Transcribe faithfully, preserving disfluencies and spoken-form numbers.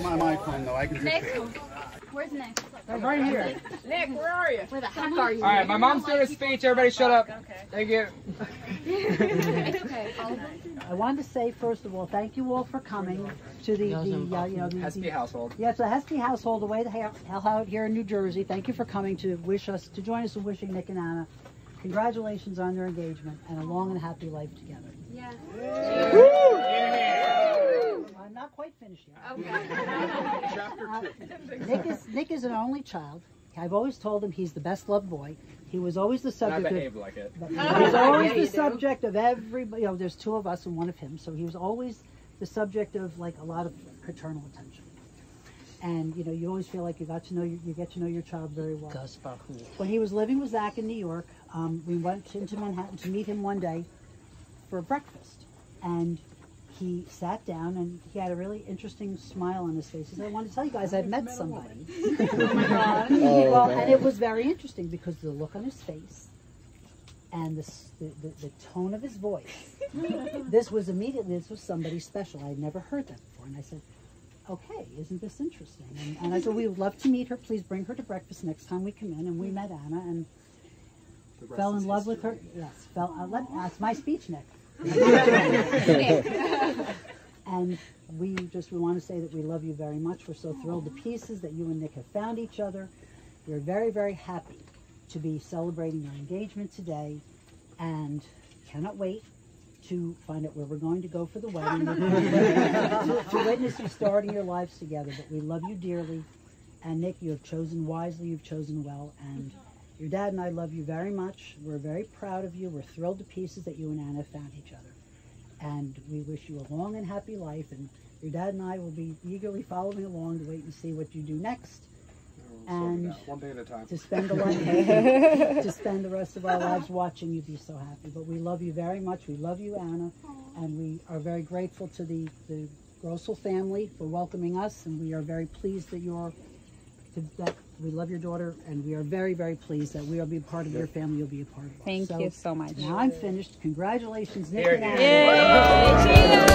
my microphone though. I can Nick, where's Nick? I'm right here. Nick, where are you? Where the heck are you? All right, my mom's doing a speech. Everybody shut up. Okay. Thank you. It's okay. I wanted to say, first of all, thank you all for coming to the, the uh, you know, the Hespy household. Yeah, it's the Hespy household, the way the hell out here in New Jersey. Thank you for coming to wish us, to join us in wishing Nick and Anna congratulations on their engagement and a long and happy life together. Yeah. I'm not quite finished yet. Okay. Chapter two. Uh, Nick is Nick is an only child. I've always told him he's the best loved boy. He was always the subject. I behave of, like it. He was always the subject of everybody. You know, there's two of us and one of him, so he was always the subject of like a lot of paternal attention. And you know, you always feel like you got to know you, you get to know your child very well. When he was living with Zach in New York, um, we went into Manhattan to meet him one day for breakfast, and he sat down and he had a really interesting smile on his face. He said, "I want to tell you guys I've met somebody." Oh my God. Well, and it was very interesting because the look on his face and the, the, the, the tone of his voice. This was immediately, this was somebody special. I had never heard that before. And I said, "Okay, isn't this interesting?" And, and I said, "We would love to meet her. Please bring her to breakfast next time we come in." And we met Anna and fell in love with her. Yes, fell. Uh, let, that's my speech, Nick. And we just we want to say that we love you very much. We're so thrilled to pieces that you and Nick have found each other. We're very, very happy to be celebrating your engagement today, and cannot wait to find out where we're going to go for the wedding. We're going to, to witness you starting your lives together. But we love you dearly, and Nick, you have chosen wisely. You've chosen well, and your dad and I love you very much. We're very proud of you. We're thrilled to pieces that you and Anna found each other. And we wish you a long and happy life. And your dad and I will be eagerly following along to wait and see what you do next. And one day at a time. To spend the life, to spend the rest of our lives watching you be so happy. But we love you very much. We love you, Anna, and we are very grateful to the the Grossel family for welcoming us. And we are very pleased that you're. That we love your daughter, and we are very, very pleased that we will be a part of your family. You'll be a part of us. Thank so, you so much. Now I'm finished. Congratulations, Nick Here, and Anna. Yay!